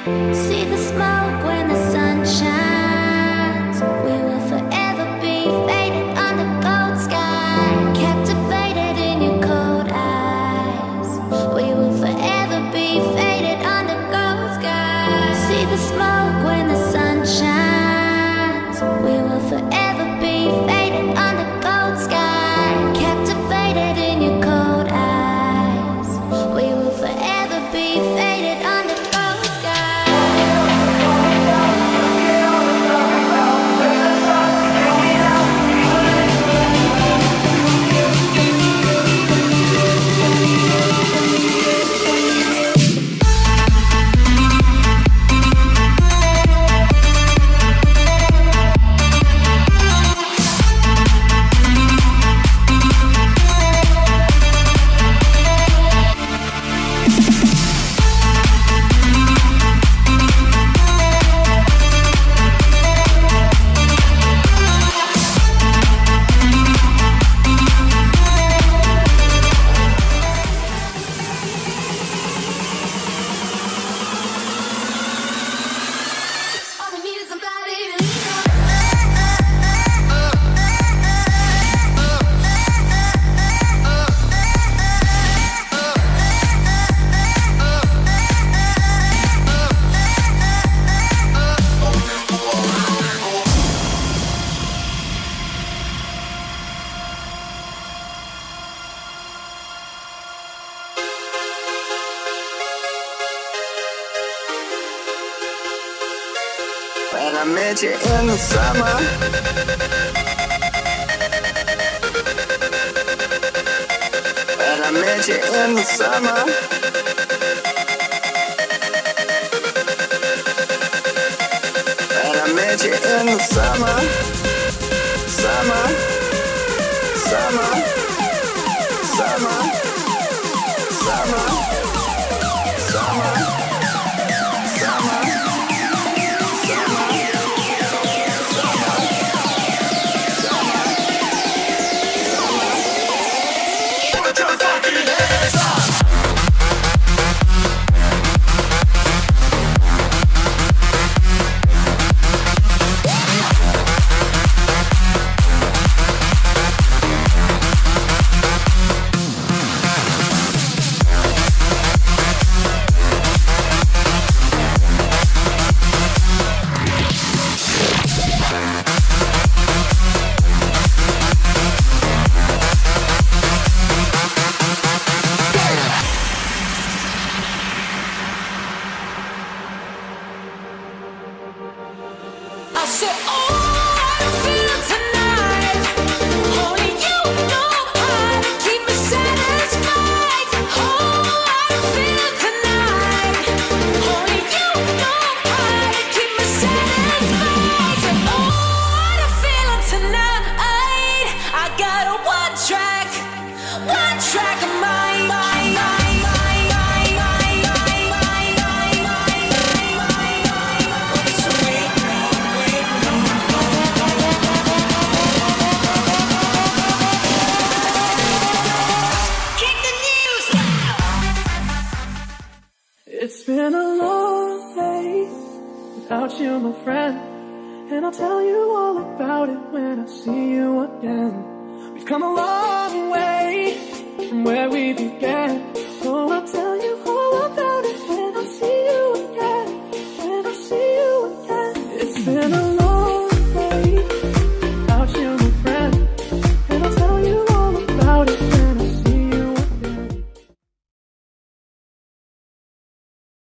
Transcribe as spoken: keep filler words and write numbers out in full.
See the smoke when the sun shines. We will forever be faded under cold sky, captivated in your cold eyes. We will forever be faded under cold sky. See the smoke when the sun shines. We will forever be faded under cold sky, captivated in your cold eyes. We will forever be faded under cold sky. When I met you in the summer, when I met you in the summer, when I met you in the summer, summer, summer, summer, summer, summer, summer. It's been a long day without you, my friend, and I'll tell you all about it when I see you again. We've come a long way from where we began. Oh, I'll tell you all about it when I see you again, when I see you again. It's been a